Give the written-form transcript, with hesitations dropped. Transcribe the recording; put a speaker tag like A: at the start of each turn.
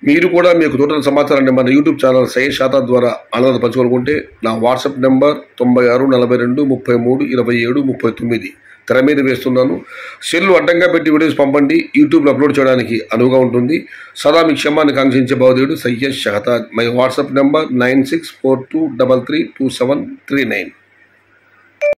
A: మీరు కూడా మీకు తోటల సమాచారాన్ని మన యూట్యూబ్ ఛానల్ సయ్యద్ షాదాద్ ద్వారా ఆనంద పంచుకోనుకుంటే నా వాట్సాప్ నెంబర్ 9642422739 తెర మీద వేస్తున్నాను. సెల్లు అడ్డంగా పెట్టి వీడియోస్ పంపండి. యూట్యూబ్లో అప్లోడ్ చేయడానికి అనువుగా ఉంటుంది. సదా మీ క్షమాన్ని కాంక్షించే భావదేవుడు Syed Shadad. My WhatsApp number 9642332739.